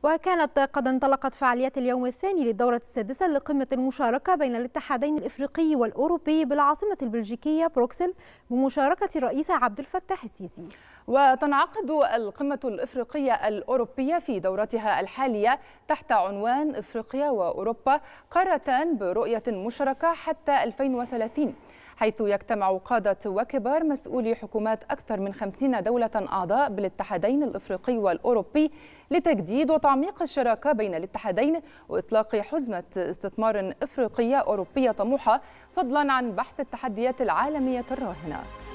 وكانت قد انطلقت فعاليات اليوم الثاني للدورة السادسة لقمة المشاركة بين الاتحادين الإفريقي والأوروبي بالعاصمة البلجيكية بروكسل بمشاركة الرئيس عبد الفتاح السيسي. وتنعقد القمة الإفريقية الأوروبية في دورتها الحالية تحت عنوان إفريقيا وأوروبا قارة برؤية مشتركة حتى 2030، حيث يجتمع قادة وكبار مسؤولي حكومات أكثر من 50 دولة أعضاء بالاتحادين الإفريقي والأوروبي لتجديد وتعميق الشراكة بين الاتحادين وإطلاق حزمة استثمار إفريقية أوروبية طموحة، فضلا عن بحث التحديات العالمية الراهنة.